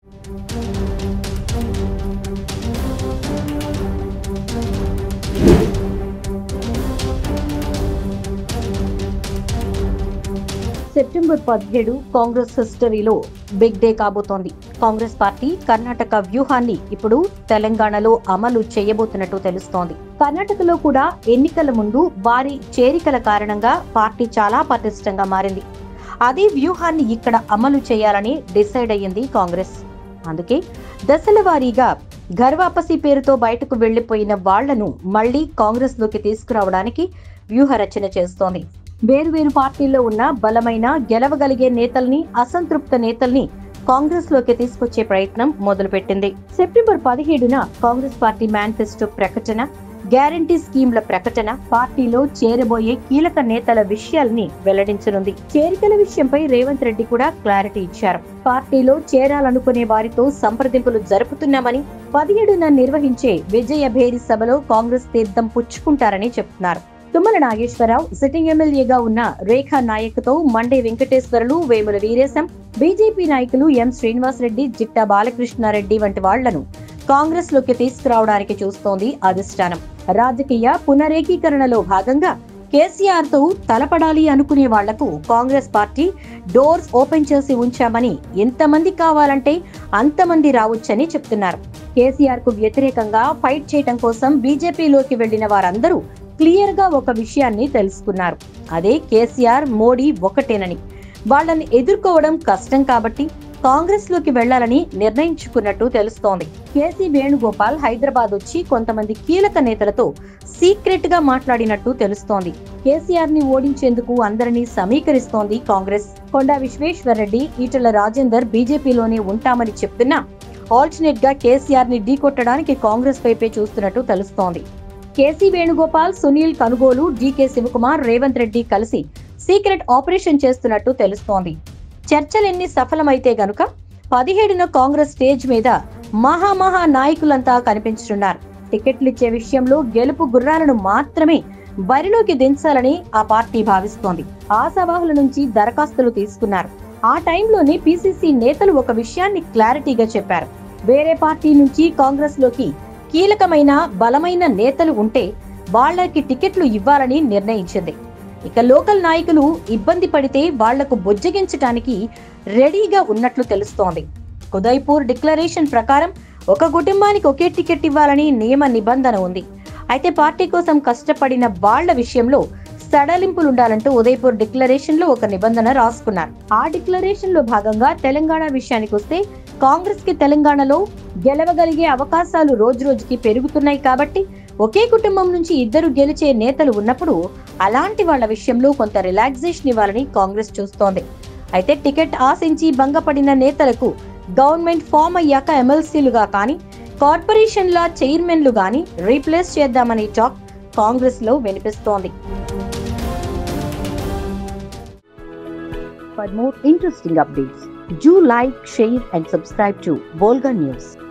September 17 Congress హిస్టరీలో big day కాబోతోంది. Congress party Karnataka వ్యూహాన్ని ఇప్పుడు తెలంగాణలో అమలు చేయబోతున్నట్టు తెలుస్తోంది. కర్ణాటకలో కూడా ఎన్నికల ముందు వారి చేరికల కారణంగా పార్టీ చాలా పటిష్టంగా మారింది. అదే వ్యూహాన్ని ఇక్కడ అమలు చేయాలని డిసైడ్ అయ్యింది కాంగ్రెస్. అందుకే దశల వారీగా ఘర్ వాపసీ పేరుతో బయటకు వెళ్లిపోయిన వాళ్లను మళ్లీ కాంగ్రెస్ లోకి తీసుకురావడానికి వ్యూహ రచన చేస్తోంది. వేరువేరు పార్టీల్లో ఉన్న బలమైన గెలవగలిగే నేతల్ని, అసంతృప్త నేతల్ని కాంగ్రెస్ లోకి తీసుకొచ్చే ప్రయత్నం మొదలుపెట్టింది. సెప్టెంబర్ 17న కాంగ్రెస్ పార్టీ మేనిఫెస్టో ప్రకటన, గ్యారంటీ స్కీమ్ల ప్రకటన, పార్టీలో చేరబోయే కీలక నేతల విషయాల్ని వెల్లడించనుంది. చేరికల విషయంపై రేవంత్ రెడ్డి కూడా క్లారిటీ ఇచ్చారు. పార్టీలో చేరాలనుకునే వారితో సంప్రదింపులు జరుపుతున్నామని, 17న నిర్వహించే విజయ భేరి సభలో కాంగ్రెస్ తీర్థం పుచ్చుకుంటారని చెప్తున్నారు. తుమ్మల నాగేశ్వరరావు సిట్టింగ్ ఎమ్మెల్యేగా ఉన్న రేఖా నాయక్తో మండే వెంకటేశ్వర్లు, వేముల వీరేశం, బీజేపీ నాయకులు ఎం శ్రీనివాస్ రెడ్డి, జిట్టా బాలకృష్ణారెడ్డి వంటి వాళ్లను కాంగ్రెస్ లోకి తీసుకురావడానికి చూస్తోంది అధిష్టానం. రాజకీయ పునరేకీకరణలో భాగంగా కేసీఆర్ తో తలపడాలి అనుకునే వాళ్లకు కాంగ్రెస్ పార్టీ డోర్స్ ఓపెన్ చేసి ఉంచామని, ఎంతమంది కావాలంటే అంతమంది రావచ్చని చెప్తున్నారు. కేసీఆర్ కు వ్యతిరేకంగా ఫైట్ చేయడం కోసం బీజేపీలోకి వెళ్లిన వారందరూ క్లియర్ గా ఒక విషయాన్ని తెలుసుకున్నారు. అదే కేసీఆర్, మోడీ ఒకటేనని, వాళ్లని ఎదుర్కోవడం కష్టం కాబట్టి కాంగ్రెస్ లోకి వెళ్లాలని నిర్ణయించుకున్నట్టు తెలుస్తోంది. కేసీ వేణుగోపాల్ హైదరాబాద్ వచ్చి కొంతమంది కీలక నేతలతో సీక్రెట్ గా మాట్లాడినట్టు తెలుస్తోంది. కేసీఆర్ ని ఓడించేందుకు అందరినీ సమీకరిస్తోంది కాంగ్రెస్. కొండా విశ్వేశ్వరరెడ్డి, ఈటెల రాజేందర్ బీజేపీలోనే ఉంటామని చెప్తున్నా ఆల్టర్నేట్ గా కేసీఆర్ ని ఢీకొట్టడానికి కాంగ్రెస్ వైపే చూస్తున్నట్టు తెలుస్తోంది. కేసీ వేణుగోపాల్, సునీల్ కనుగోలు, డీకే శివకుమార్, రేవంత్ రెడ్డి కలిసి సీక్రెట్ ఆపరేషన్ చేస్తున్నట్టు తెలుస్తోంది. చర్చలెన్ని సఫలమైతే గనుక 17న కాంగ్రెస్ స్టేజ్ మీద మహా నాయకులంతా కనిపించనున్నారు. టికెట్లిచ్చే విషయంలో గెలుపు గుర్రాలను మాత్రమే బరిలోకి దించాలని ఆ పార్టీ భావిస్తోంది. ఆశావాహుల నుంచి దరఖాస్తులు తీసుకున్నారు. ఆ టైంలోనే పీసీసీ నేతలు ఒక విషయాన్ని క్లారిటీగా చెప్పారు. వేరే పార్టీ నుంచి కాంగ్రెస్ లోకి కీలకమైన బలమైన నేతలు ఉంటే వాళ్లకి టికెట్లు ఇవ్వాలని నిర్ణయించింది. ఇక లోకల్ నాయకులు ఇబ్బంది పడితే వాళ్లకు బుజ్జగించడానికి రెడీగా ఉన్నట్లు తెలుస్తోంది. ఉదయ్పూర్ డిక్లరేషన్ ప్రకారం ఒక కుటుంబానికి ఒకే టికెట్ ఇవ్వాలని నియమ నిబంధన ఉంది. అయితే పార్టీ కోసం కష్టపడిన వాళ్ల విషయంలో సడలింపులుండాలంటూ ఉదయ్పూర్ డిక్లరేషన్ లో ఒక నిబంధన రాసుకున్నారు. ఆ డిక్లరేషన్ లో భాగంగా తెలంగాణ విషయానికి వస్తే కాంగ్రెస్ కి తెలంగాణలో గెలవగలిగే అవకాశాలు రోజురోజుకి పెరుగుతున్నాయి కాబట్టి ఒకే కుటుంబం నుంచి ఇద్దరు గెలిచే నేతలు ఉన్నప్పుడు అలాంటి వాళ్ల విషయంలో కొంత రిలాక్సేషన్ ఇవ్వాలని కాంగ్రెస్ చూస్తోంది. అయితే టికెట్ ఆశించి భంగపడిన నేతలకు గవర్నమెంట్ ఫామ్ అయ్యాక ఎమ్మెల్సీలుగా కానీ, కార్పొరేషన్ల చైర్మన్లు గానీ రీప్లేస్ చేద్దామని టాక్ కాంగ్రెస్ లో వినిపిస్తోంది. For more interesting updates, do like, share and subscribe to Volga News.